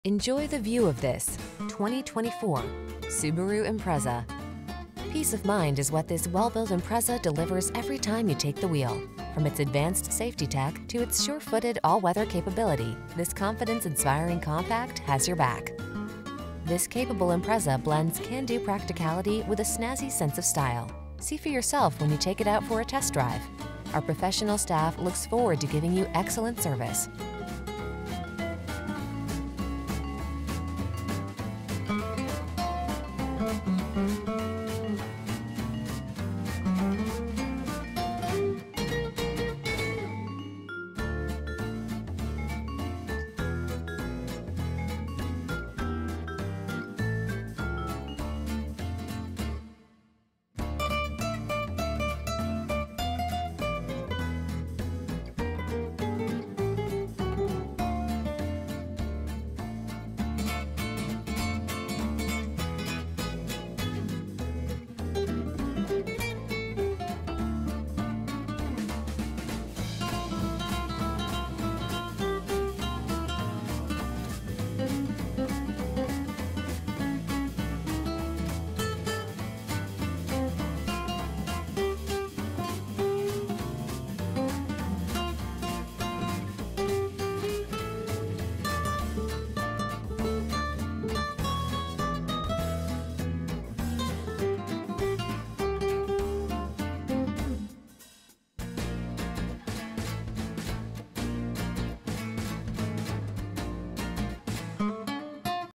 Enjoy the view of this 2024 Subaru Impreza. Peace of mind is what this well-built Impreza delivers every time you take the wheel. From its advanced safety tech to its sure-footed all-weather capability, this confidence-inspiring compact has your back. This capable Impreza blends can-do practicality with a snazzy sense of style. See for yourself when you take it out for a test drive. Our professional staff looks forward to giving you excellent service.